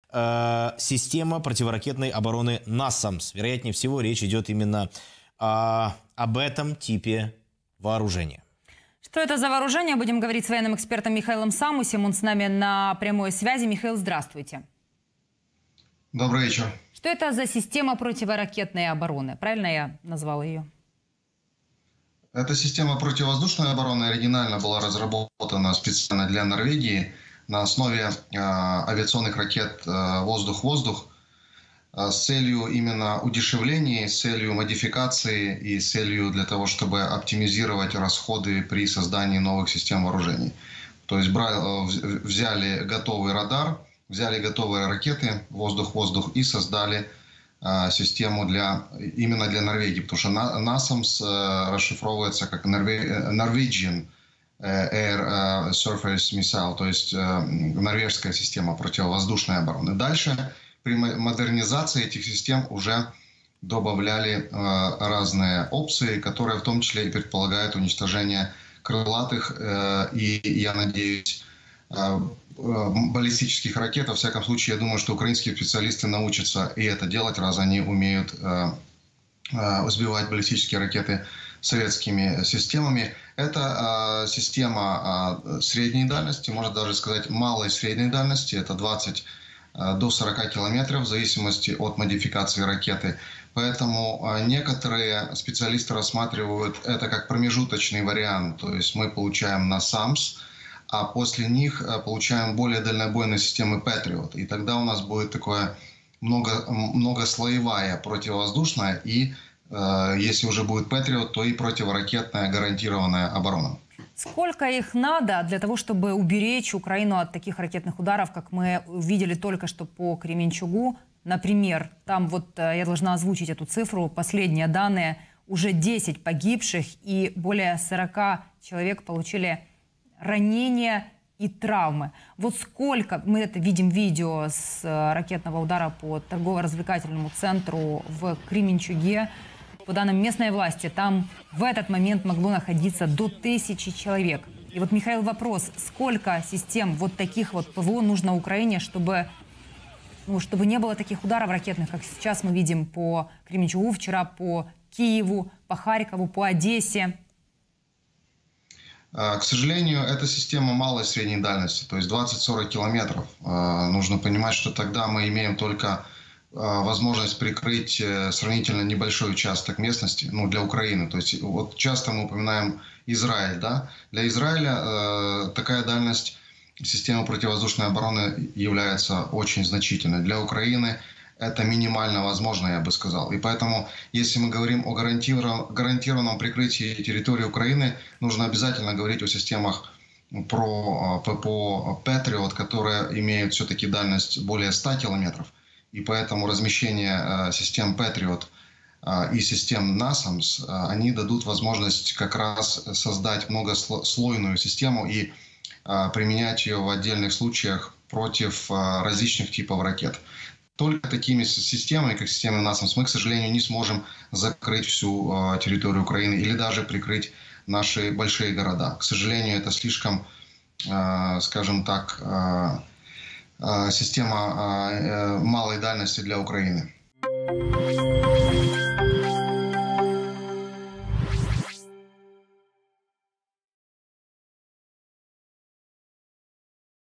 система противоракетной обороны «Насамс». Вероятнее всего, речь идет именно об этом типе вооружения. Что это за вооружение? Будем говорить с военным экспертом Михаилом Самусем. Он с нами на прямой связи. Михаил, здравствуйте. Добрый вечер. Что это за система противоракетной обороны? Правильно я назвала ее? Эта система противовоздушной обороны оригинально была разработана специально для Норвегии на основе авиационных ракет «Воздух-воздух» с целью именно удешевления, с целью модификации и с целью для того, чтобы оптимизировать расходы при создании новых систем вооружений. То есть взяли готовый радар, взяли готовые ракеты «Воздух-воздух» и создали систему именно для Норвегии, потому что NASAMS расшифровывается как Norwegian Air Surface Missile, то есть норвежская система противовоздушной обороны. Дальше при модернизации этих систем уже добавляли разные опции, которые в том числе и предполагают уничтожение крылатых и, я надеюсь, баллистических ракет. Во всяком случае, я думаю, что украинские специалисты научатся и это делать, раз они умеют сбивать баллистические ракеты советскими системами. Это система средней дальности, можно даже сказать малой и средней дальности. Это 20 до 40 километров в зависимости от модификации ракеты. Поэтому некоторые специалисты рассматривают это как промежуточный вариант. То есть мы получаем NASAMS, а после них получаем более дальнобойные системы Patriot. И тогда у нас будет такое многослоевая противовоздушная и, если уже будет Patriot, то и противоракетная гарантированная оборона. Сколько их надо для того, чтобы уберечь Украину от таких ракетных ударов, как мы видели только что по Кременчугу? Например, там вот я должна озвучить эту цифру, последние данные, уже 10 погибших и более 40 человек получили ранения и травмы. Вот сколько, мы это видим видео с ракетного удара по торгово-развлекательному центру в Кременчуге. По данным местной власти, там в этот момент могло находиться до 1000 человек. И вот, Михаил, вопрос, сколько систем вот таких вот ПВО нужно Украине, чтобы не было таких ударов ракетных, как сейчас мы видим по Кременчугу, вчера по Киеву, по Харькову, по Одессе? К сожалению, эта система малой и средней дальности, то есть 20-40 километров. Нужно понимать, что тогда мы имеем только возможность прикрыть сравнительно небольшой участок местности, для Украины. То есть вот часто мы упоминаем Израиль, да? Для Израиля такая дальность системы противовоздушной обороны является очень значительной. Для Украины это минимально возможно, я бы сказал. И поэтому, если мы говорим о гарантированном прикрытии территории Украины, нужно обязательно говорить о системах про ППО Patriot, которые имеют все-таки дальность более 100 километров. И поэтому размещение систем Patriot и систем NASAMS, они дадут возможность как раз создать многослойную систему и применять ее в отдельных случаях против различных типов ракет. Только такими системами, как система NASAMS, мы, к сожалению, не сможем закрыть всю территорию Украины или даже прикрыть наши большие города. К сожалению, это слишком, скажем так, система малой дальности для Украины.